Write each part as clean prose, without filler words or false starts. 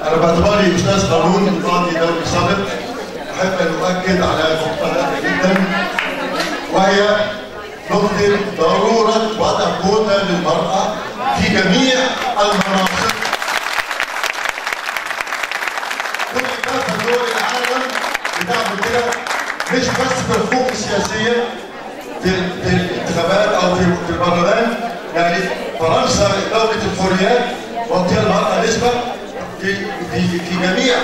انا باعتباري استاذ قانون قاضي دولي سابق احب ان اؤكد على نقطه هامه جدا، وهي نقطه ضروره وضع كوتا للمراه في جميع المناصب. كل كافه دول العالم بتعمل كده، مش بس في الحقوق السياسيه في الانتخابات او في البرلمان. يعني فرنسا دوله الحريات وفيها المراه نسبه في جميع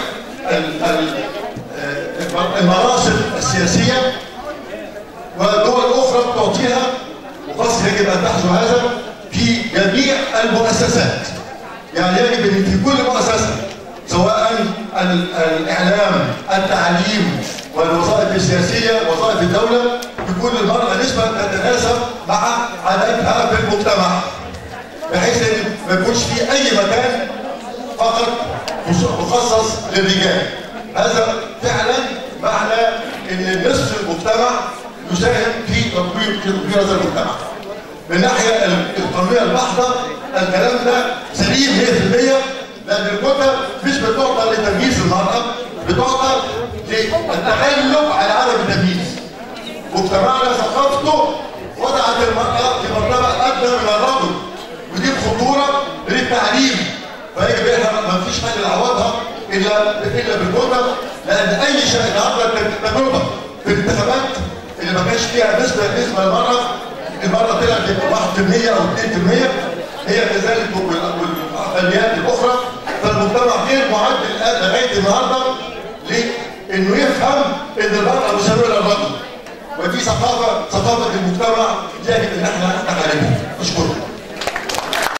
المناصب السياسيه، ودول اخرى تعطيها، ومصر يجب ان تحظو هذا في جميع المؤسسات. يعني يجب ان في كل مؤسسه سواء الاعلام، التعليم، والوظائف السياسيه، وظائف الدوله، تكون المراه نسبه تتناسب مع عددها في المجتمع، بحيث ان ما يكونش في اي مكان فقط مخصص للرجال. هذا فعلا معنى ان نصف المجتمع يساهم في تطوير هذا المجتمع. من الناحيه القانونيه البحته الكلام ده سليم 100%، لان الكوتا مش بتعطى لتمييز المراه، بتعطى للتغلب على عدم التمييز. مجتمعنا ثقافته وضعت المراه في مرتبه ادنى من الرجل، ودي خطوره للتعليم، فيجب احنا ما فيش حل يعوضها الا بالكوتا. لان اي شيء النهارده التجربه في الانتخابات اللي ما كانش فيها نسبه للمراه، المراه طلعت 1% او 2%، هي كذلك والاقليات الاخرى. فالمجتمع غير معد الان لغايه النهارده لانه يفهم ان المراه مساويه للرجل، ودي ثقافه المجتمع يجب ان احنا نحاربها.